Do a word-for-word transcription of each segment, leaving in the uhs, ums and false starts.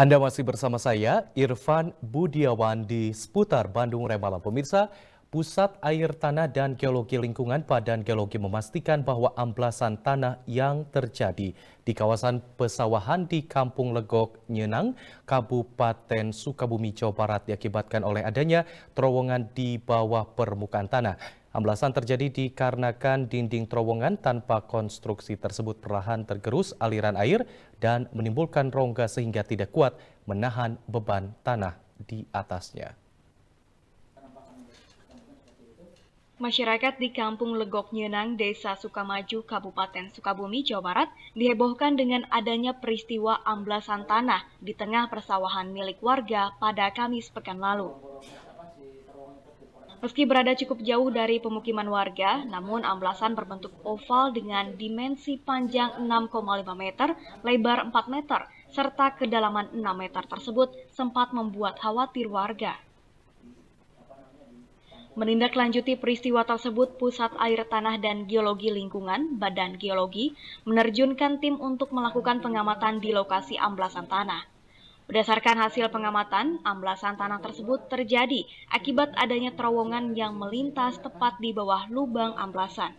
Anda masih bersama saya, Irfan Budiawan di seputar Bandung Remalang. Pemirsa, Pusat Air Tanah dan Geologi Lingkungan Badan Geologi memastikan bahwa amblasan tanah yang terjadi di kawasan pesawahan di Kampung Legok, Nyenang, Kabupaten Sukabumi, Jawa Barat diakibatkan oleh adanya terowongan di bawah permukaan tanah. Amblasan terjadi dikarenakan dinding terowongan tanpa konstruksi tersebut perlahan tergerus aliran air dan menimbulkan rongga sehingga tidak kuat menahan beban tanah di atasnya. Masyarakat di Kampung Legok Nyenang, Desa Sukamaju, Kabupaten Sukabumi, Jawa Barat dihebohkan dengan adanya peristiwa amblasan tanah di tengah persawahan milik warga pada Kamis pekan lalu. Meski berada cukup jauh dari pemukiman warga, namun amblasan berbentuk oval dengan dimensi panjang enam koma lima meter, lebar empat meter, serta kedalaman enam meter tersebut sempat membuat khawatir warga. Menindaklanjuti peristiwa tersebut, Pusat Air Tanah dan Geologi Lingkungan, Badan Geologi, menerjunkan tim untuk melakukan pengamatan di lokasi amblasan tanah. Berdasarkan hasil pengamatan, amblasan tanah tersebut terjadi akibat adanya terowongan yang melintas tepat di bawah lubang amblasan.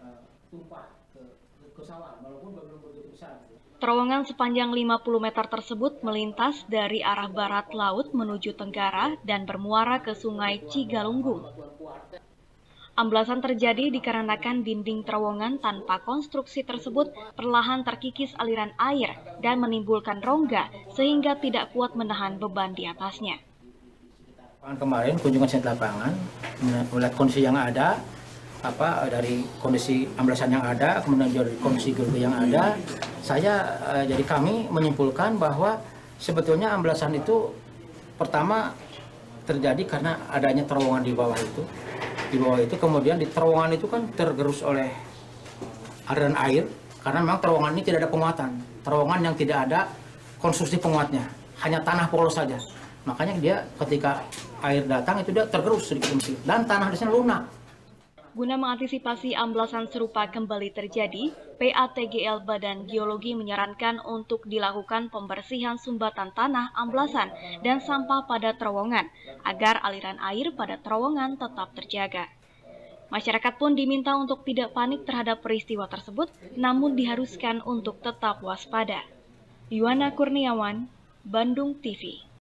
Terowongan sepanjang lima puluh meter tersebut melintas dari arah barat laut menuju tenggara dan bermuara ke Sungai Cigalunggung. Amblasan terjadi dikarenakan dinding terowongan tanpa konstruksi tersebut perlahan terkikis aliran air dan menimbulkan rongga sehingga tidak kuat menahan beban di atasnya. Kemarin kunjungan saya ke lapangan, melihat kondisi yang ada, apa dari kondisi amblasan yang ada, kemudian dari kondisi geologi yang ada, saya jadi kami menyimpulkan bahwa sebetulnya amblasan itu pertama terjadi karena adanya terowongan di bawah itu. Di bawah itu kemudian di terowongan itu kan tergerus oleh aliran air karena memang terowongan ini tidak ada penguatan. Terowongan yang tidak ada konstruksi penguatnya, hanya tanah polos saja. Makanya dia ketika air datang itu dia tergerus sedikit-sedikit dan tanah di sana lunak. Guna mengantisipasi amblasan serupa kembali terjadi, P A T G L Badan Geologi menyarankan untuk dilakukan pembersihan sumbatan tanah amblasan dan sampah pada terowongan, agar aliran air pada terowongan tetap terjaga. Masyarakat pun diminta untuk tidak panik terhadap peristiwa tersebut, namun diharuskan untuk tetap waspada. Yuwana Kurniawan, Bandung T V.